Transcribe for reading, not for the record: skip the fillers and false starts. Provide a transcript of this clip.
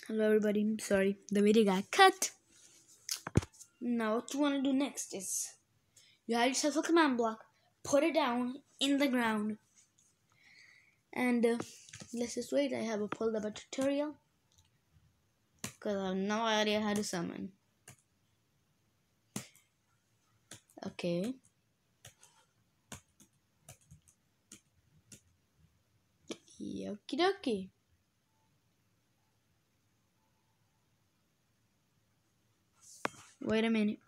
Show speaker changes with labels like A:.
A: Hello everybody, I'm sorry, the video got cut. Now what you want to do next is, you have yourself a command block, put it down in the ground, and let's just wait. I have pulled up a tutorial, because I have no idea how to summon. Okay. Okie dokie. Wait a minute.